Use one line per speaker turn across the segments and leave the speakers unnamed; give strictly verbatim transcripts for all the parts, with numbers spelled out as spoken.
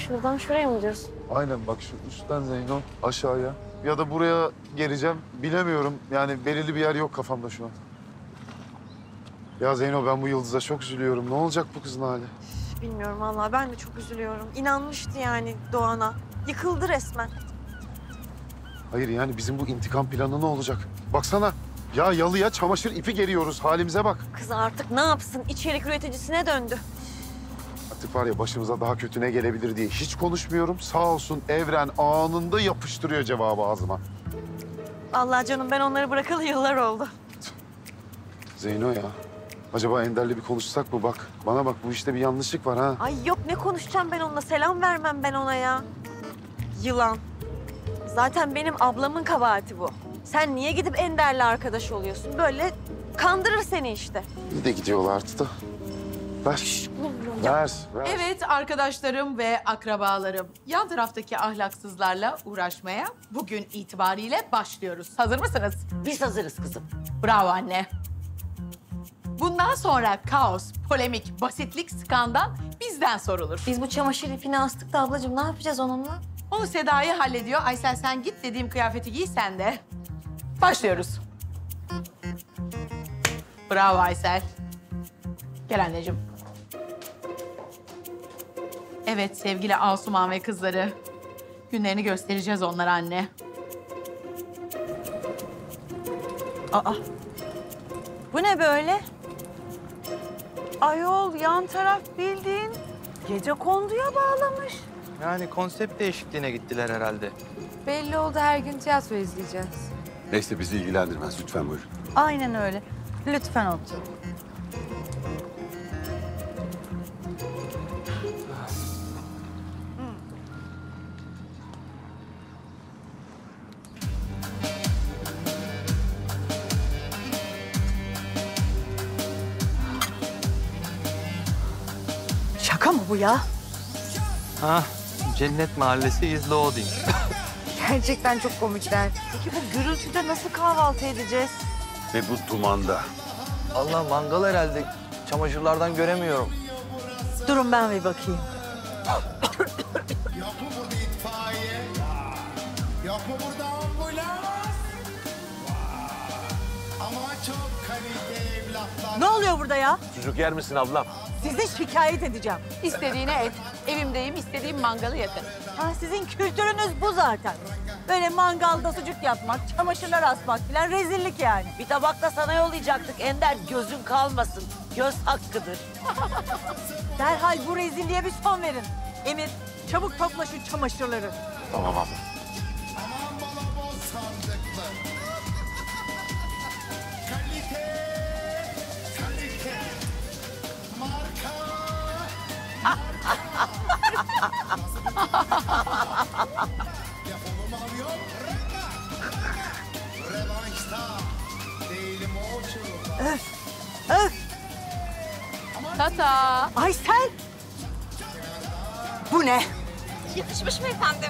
Şuradan şuraya mı diyorsun?
Aynen bak şu üstten Zeyno aşağıya. Ya da buraya geleceğim. Bilemiyorum. Yani belirli bir yer yok kafamda şu an. Ya Zeyno ben bu Yıldız'a çok üzülüyorum. Ne olacak bu kızın hali?
Bilmiyorum vallahi ben de çok üzülüyorum. İnanmıştı yani Doğan'a. Yıkıldı resmen.
Hayır yani bizim bu intikam planı ne olacak? Baksana. Ya yalıya çamaşır ipi geriyoruz. Halimize bak.
Kız artık ne yapsın? İçerik üreticisine döndü.
Artık var ya başımıza daha kötü ne gelebilir diye hiç konuşmuyorum. Sağ olsun Evren anında yapıştırıyor cevabı ağzıma.
Allah canım ben onları bırakalı yıllar oldu.
Zeyno ya. Acaba Ender'le bir konuşsak mı? Bak bana bak bu işte bir yanlışlık var ha.
Ay yok ne konuşacağım ben onunla? Selam vermem ben ona ya. Yılan. Zaten benim ablamın kabahati bu. Sen niye gidip Ender'le arkadaş oluyorsun? Böyle kandırır seni işte.
İyi de gidiyorlar artık da. Ver. Ver, ver.
Evet arkadaşlarım ve akrabalarım, yan taraftaki ahlaksızlarla uğraşmaya bugün itibariyle başlıyoruz. Hazır mısınız?
Biz hazırız kızım.
Bravo anne. Bundan sonra kaos, polemik, basitlik, skandal bizden sorulur.
Biz bu çamaşır ipini astık da ablacığım ne yapacağız onunla?
Onu Seda'yı hallediyor. Aysel sen git dediğim kıyafeti giy sen de. Başlıyoruz. Bravo Aysel. Gel anneciğim. Evet sevgili Asuman ve kızları. Günlerini göstereceğiz onlara anne.
Aa. Bu ne böyle? Ayol yan taraf bildiğin gecekonduya bağlamış.
Yani konsept değişikliğine gittiler herhalde.
Belli oldu, her gün tiyatro izleyeceğiz.
Neyse bizi ilgilendirmez. Lütfen buyurun.
Aynen öyle. Lütfen otur.
Şaka mı bu ya?
Ha, Cennet Mahallesi is loading.
Gerçekten çok komikler.
Peki bu gürültüde nasıl kahvaltı edeceğiz?
Ve bu dumanda.
Allah mangal herhalde. Çamaşırlardan göremiyorum.
Durun ben bir bakayım.
Yok mu burada itfaiye? Yok mu burada ambulans? Ama çok kalite evlatlar.
Ne oluyor burada ya?
Sucuk yer misin ablam?
Sizi şikayet edeceğim.
İstediğine et. Evimdeyim, istediğim mangalı yakarım.
Ha, sizin kültürünüz bu zaten. Böyle mangalda sucuk yapmak, çamaşırlar asmak falan rezillik yani. Bir tabak da sana yollayacaktık Ender. Gözün kalmasın. Göz hakkıdır.
Derhal bu rezilliğe bir son verin. Emir, çabuk topla şu çamaşırları.
Tamam abla.
Aman balaboz sandıklı. Kalite, kalite. Marka. Yapımı alıyor. Revanşta. Değilim o çığlıklar.
Öf, öf.
Tata.
Aysel. Bu ne?
Yakışmış mı efendim?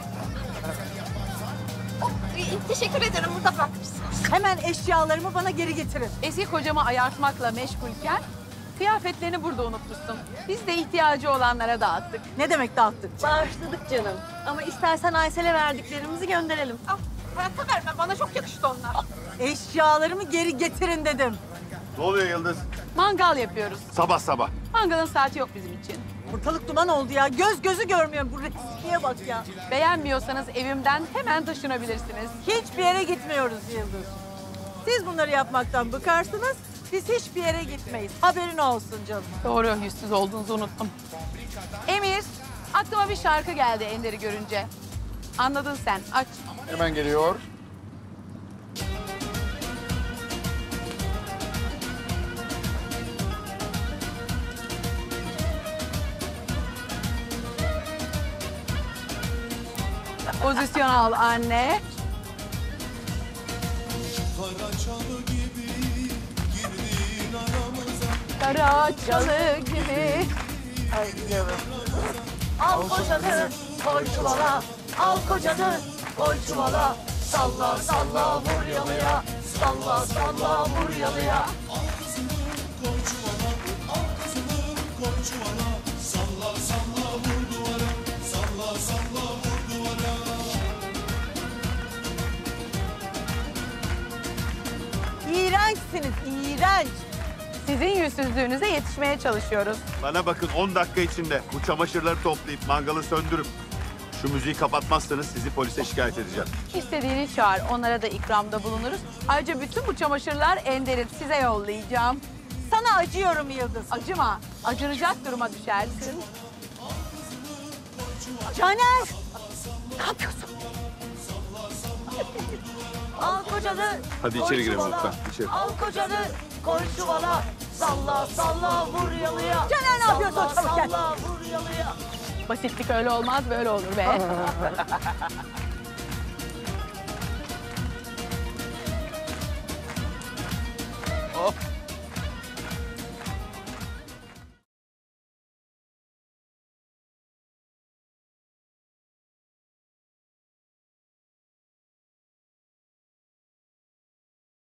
Oh, teşekkür ederim burada bırakmışsınız.
Hemen eşyalarımı bana geri getirin.
Eski kocamı ayartmakla meşgulken kıyafetlerini burada unutmuşsun. Biz de ihtiyacı olanlara dağıttık.
Ne demek dağıttık?
Bağışladık canım. Ama istersen Aysel'e verdiklerimizi gönderelim.
Ah, hayatta vermem. Bana çok yakıştı onlar.
Eşyalarımı geri getirin dedim.
Ne oluyor Yıldız?
Mangal yapıyoruz.
Sabah sabah.
Mangalın saati yok bizim için.
Ortalık duman oldu ya. Göz gözü görmüyorum. Bu rezilliğe bak ya.
Beğenmiyorsanız evimden hemen taşınabilirsiniz.
Hiçbir yere gitmiyoruz Yıldız. Siz bunları yapmaktan bıkarsınız. Biz hiçbir yere gitmeyiz. Haberin olsun canım.
Doğru, yüzsüz olduğunuzu unuttum. Emir, aklıma bir şarkı geldi Ender'i görünce. Anladın sen, aç.
Hemen geliyor.
Pozisyon al anne.
Karaçalı gibi girdin aramıza.
Karaçalı gibi.
Al kocanı, koy çuvala. Al kocanı, koy çuvala. Salla salla vur yalıya. Salla salla vur yalıya.
Al kızını koy çuvala, al kızını koy çuvala. Salla salla vur duvara, salla
İğrençsiniz, iğrenç.
Sizin yüzsüzlüğünüze yetişmeye çalışıyoruz.
Bana bakın on dakika içinde bu çamaşırları toplayıp mangalı söndürüp şu müziği kapatmazsanız sizi polise şikayet edeceğim.
İstediğini çağır, onlara da ikramda bulunuruz. Ayrıca bütün bu çamaşırlar Ender'in, size yollayacağım.
Sana acıyorum Yıldız.
Acıma, acınacak duruma düşersin.
Caner!
Ne yapıyorsun? Al kocanı.
Hadi içeri girelim lütfen. İçeri.
Al kocanı, koy çuvala. Salla salla vur yalıya.
Caner ne yapıyorsun? Çabuk gel.
Salla vur yalıya.
Basitlik öyle olmaz, böyle olur be.
Hop.